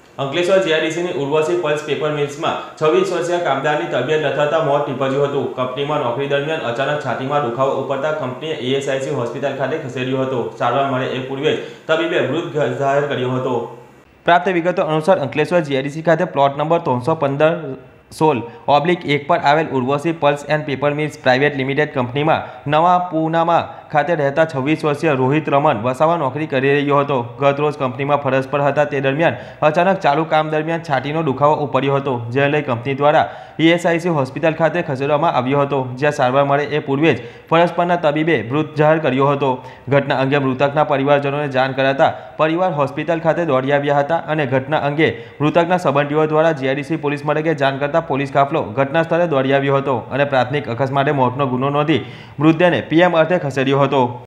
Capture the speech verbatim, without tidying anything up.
અંકલેશ્વર જીઆઈડીસીની Urvashi pulp paper મિલ્સમાં છવ્વીસ વર્ષીય કામદારની તબિયત લથડતા મોત નીપજ્યું હતું। કંપનીમાં નોકરી દરમિયાન અચાનક છાતીમાં દુખાવો ઉપડતા કંપનીએ ઈએસઆઈસી હોસ્પિટલ ખાતે ખસેડ્યો હતો। સારવાર મળે એ પૂર્વે જ તબીબે મૃત જાહેર કર્યો હતો। પ્રાપ્ત વિગતો અનુસાર અંકલેશ્વર જીઆઈડીસી ખાતે પ્લોટ નંબર ત્રણસો પંદર સોળ ઓબ્લિક એક પર આવેલ Urvashi pulp and paper mills private limited કંપનીમાં નવા પૂનામાં ખાતે રહેતા છવ્વીસ વર્ષીય રોહિત રમન વસાવા નોકરી કરી રહ્યો હતો। ગત રોજ કંપનીમાં ફરજ પર હતા તે દરમિયાન અચાનક ચાલુ કામ દરમિયાન છાતીનો દુખાવો ઉપડ્યો હતો, જેને લઈ કંપની દ્વારા ઈએસઆઈસી હોસ્પિટલ ખાતે ખસેડવામાં આવ્યો હતો, જ્યાં સારવાર મળે એ પૂર્વે જ ફરજ પરના તબીબે મૃત જાહેર કર્યો હતો। ઘટના અંગે મૃતકના પરિવારજનોને જાણ કરાતા પરિવાર હોસ્પિટલ ખાતે દોડી આવ્યા હતા અને ઘટના અંગે મૃતકના સંબંધીઓ દ્વારા જીઆઈડીસી પોલીસ મથકે જાણ કરતા પોલીસ કાફલો ઘટના સ્થળે દોડી આવ્યો હતો અને પ્રાથમિક અકસ્માતે મોતનો ગુનો નોંધી મૃતદેહને પીએમ અર્થે ખસેડ્યો હતો।